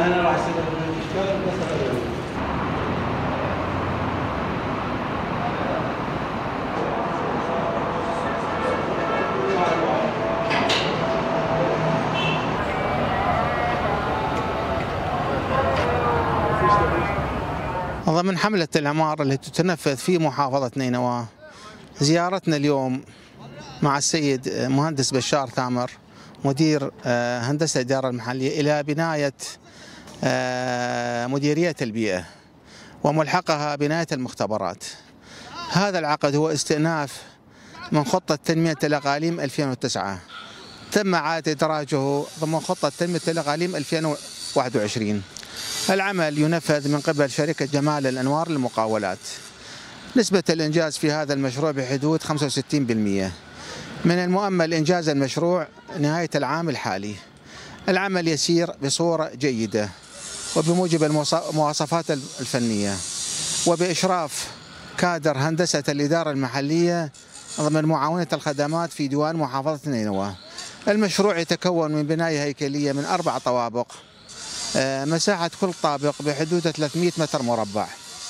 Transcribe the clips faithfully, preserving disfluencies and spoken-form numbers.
انا هنا راح يصير الاشكال بس. ضمن حملة العمار التي تتنفذ في محافظة نينوى، زيارتنا اليوم مع السيد مهندس بشار ثامر مدير هندسة الإدارة المحلية إلى بناية مديرية البيئة وملحقها بناية المختبرات. هذا العقد هو استئناف من خطة تنمية الأقاليم ألفين وتسعة، تم إعادة إدراجه ضمن خطة تنمية الأقاليم ألفين وواحد وعشرين. العمل ينفذ من قبل شركة جمال الأنوار للمقاولات. نسبة الإنجاز في هذا المشروع بحدود خمسة وستين بالمئة. من المؤمل إنجاز المشروع نهاية العام الحالي. العمل يسير بصورة جيدة وبموجب المواصفات الفنية وبإشراف كادر هندسة الإدارة المحلية ضمن معاونة الخدمات في ديوان محافظة نينوى. المشروع يتكون من بناية هيكلية من أربع طوابق، مساحة كل طابق بحدود ثلاثمئة متر مربع.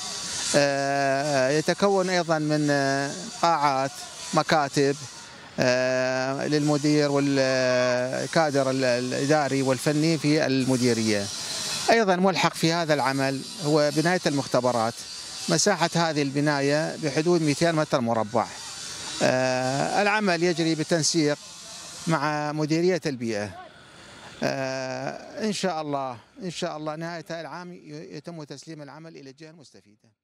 يتكون أيضا من قاعات، مكاتب للمدير والكادر الإداري والفني في المديرية. أيضا ملحق في هذا العمل هو بناية المختبرات، مساحة هذه البناية بحدود مئتين متر مربع. العمل يجري بتنسيق مع مديرية البيئة. إن شاء الله إن شاء الله نهاية العام يتم تسليم العمل إلى الجهة المستفيدة.